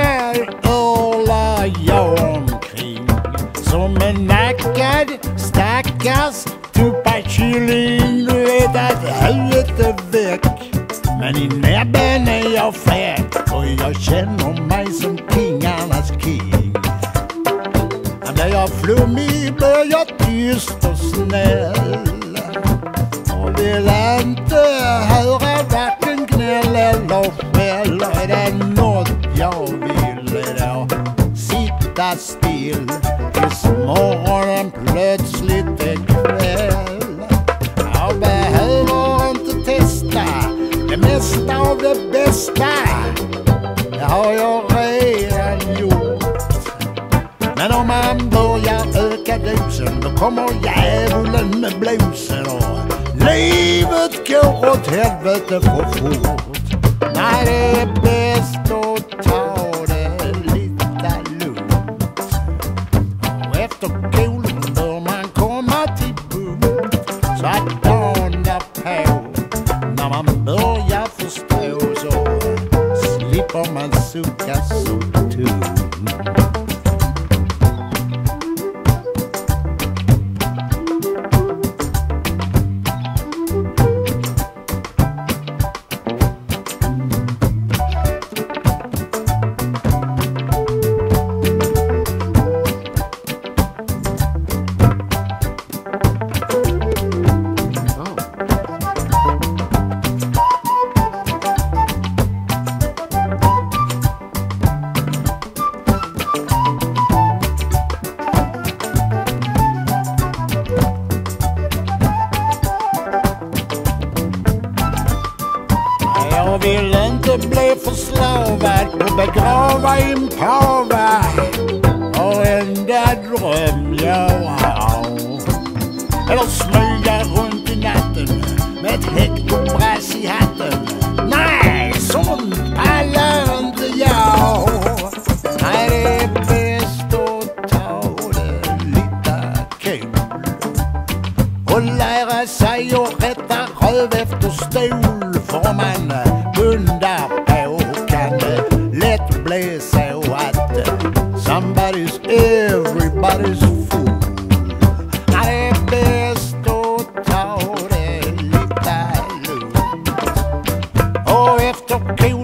Här örlar jag omkring som en nackad stackars tuppakilling. Du vet att huvudet är väck, men i näbben är jag fräck och jag känner mig som kingarnas king. När jag flummig blir jag tyst och snäll och vill inte höra varken gnäll eller skäll. Är det något jag vill då sitta still tills morgonen plötsligt är kväll. Jag behöver inte testa det mesta av det bästa, det har jag redan gjort. Men om man börjar öka dosen, då kommer djävulen med blusen och livet går åt helvete för fort. Nej, det är bäst att ta det lite lugnt, och efter Kolon bör man komma till punkt, så att dagen därpå, när man börjar förstå, så slipper man sucka så tungt. Jag vill inte bli förslavad och begrava i en pava, och enda dröm jag har, eller smyga runt i natten med ett hektobrass i hatten. Nej, sånt pallar inte jag. Nej, det är bäst att ta det lite kul och lära sig att rätta röv efter stol. För man bundar på kan det lätt bli så att somebody's everybody's fool. Det är bäst att ta det lite lugnt, och efter Kolon